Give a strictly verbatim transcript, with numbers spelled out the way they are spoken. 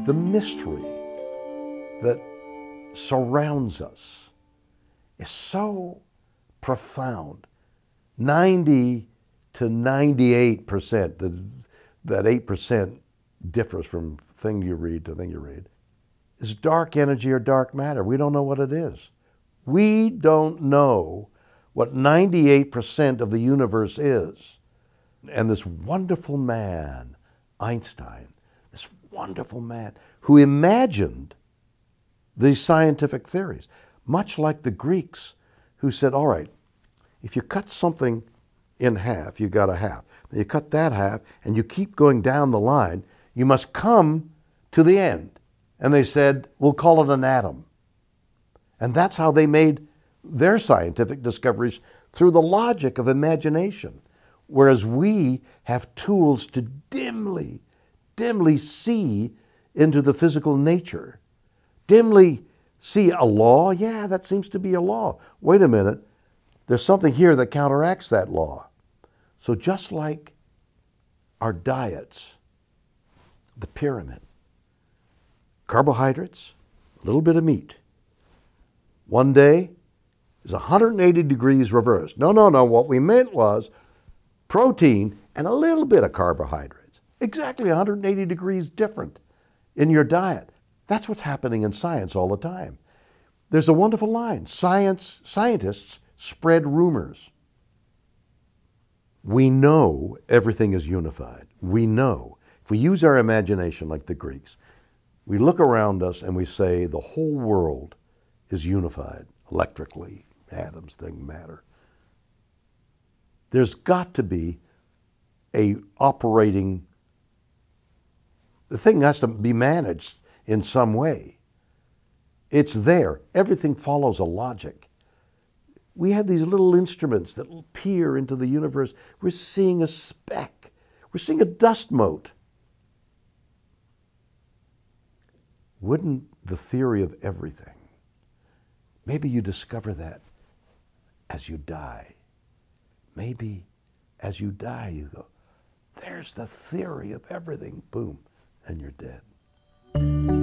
the mystery that surrounds us is so profound. ninety to ninety-eight percent, the, that eight percent differs from thing you read to thing you read, is dark energy or dark matter. We don't know what it is. We don't know what ninety-eight percent of the universe is. And this wonderful man, Einstein, this wonderful man who imagined these scientific theories, much like the Greeks who said, all right, if you cut something in half, you got a half. Then you cut that half and you keep going down the line, you must come to the end. And they said, we'll call it an atom. And that's how they made their scientific discoveries, through the logic of imagination. Whereas we have tools to dimly, dimly see into the physical nature. Dimly see a law. Yeah, that seems to be a law. Wait a minute. There's something here that counteracts that law. So just like our diets, the pyramid, carbohydrates, a little bit of meat. One day is one hundred eighty degrees reversed. No, no, no. What we meant was protein and a little bit of carbohydrates. Exactly one hundred eighty degrees different in your diet. That's what's happening in science all the time. There's a wonderful line. Science, scientists spread rumors. We know everything is unified. We know. If we use our imagination like the Greeks, we look around us and we say the whole world is unified electrically, atoms, thing, matter. There's got to be a operating, the thing has to be managed in some way. It's there. Everything follows a logic. We have these little instruments that peer into the universe. We're seeing a speck. We're seeing a dust mote. Wouldn't the theory of everything, maybe you discover that as you die. Maybe as you die you go, there's the theory of everything, boom, and you're dead.